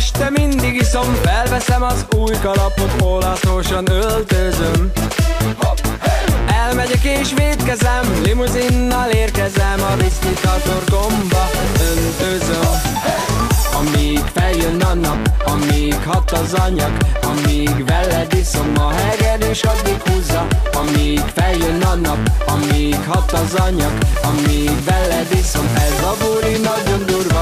este mindig iszom, felveszem az új kalapot, olaszosan öltözöm. Elmegyek és vétkezem, limuzinnal érkezem, a viszkit a torkomba öntözöm. Amíg feljön a nap, amíg hat az anyag, amíg veled iszom a hegedűs, addig húzza. Amíg feljön a nap, amíg hat az anyag, amíg veled iszom, ez a buri nagyon durva.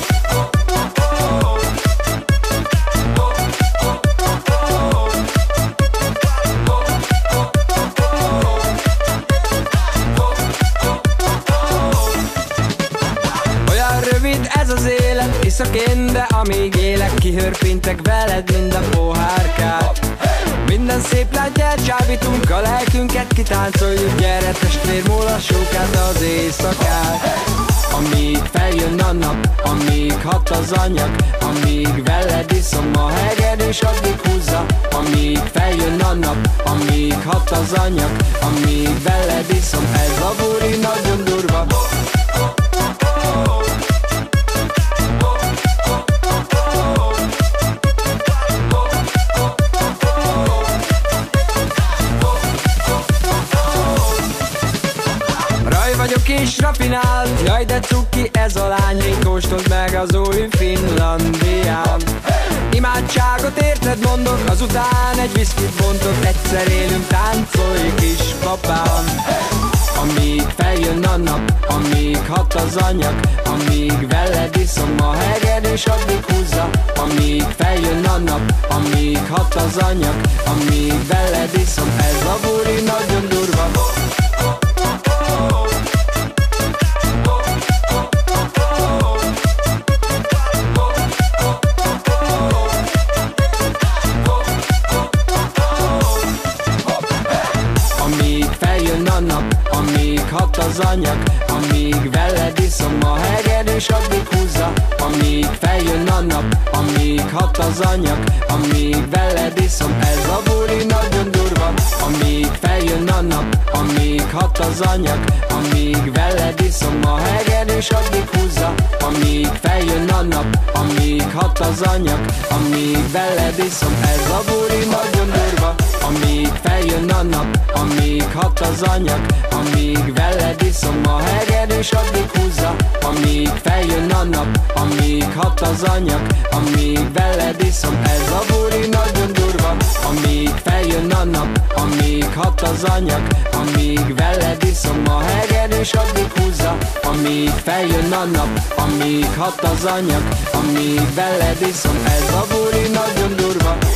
Ez az élet, iszok én, de amíg élek, kihörpintek veled minden pohárkát. Minden szép látját, csábítunk a lelkünket, kitáncoljuk, gyere testvér, mulassuk át az éjszakát. Amíg feljön a nap, amíg hat az anyag, amíg veled iszom a hegedűs, addig húzza. Amíg feljön a nap, amíg hat az anyag, amíg veled iszom, ez a buri nagyon durva. Vagyok és rafinált, jaj de cuki ez a lány, még kóstold meg az új Finlandián. Imádságot érted mondok, azután egy viszkit bontok, egyszer élünk, táncolj kis papám. Amíg feljön a nap, amíg hat az anyag, amíg veled iszom a hegedűs, addig húzza. Amíg feljön a nap, amíg hat az anyag, amíg veled iszom, ez a buri nagyon durva. Amíg hat az anyag, amíg veled iszom a hegedűs, addig húzza. Amíg feljön a nap, amíg hat az anyag, amíg veled iszom, ez a buri nagyon durva. Amíg feljön a nap, amíg hat az anyag, amíg veled iszom a hegedűs, addig húzza. Amíg feljön a nap, amíg hat az anyag, amíg veled iszom, ez a buri nagyon durva. Amíg feljön a nap, amíg hat az anyag, amíg veled iszom a hegedűs, addig húzza. Amíg feljön a nap, amíg hat az anyag, amíg veled iszom, ez a buri nagyon durva. Amíg feljön a nap, amíg hat az anyag, amíg veled iszom a hegedűs, addig húzza. Amíg feljön a nap, amíg hat az anyag, amíg veled iszom, ez a buri nagyon durva.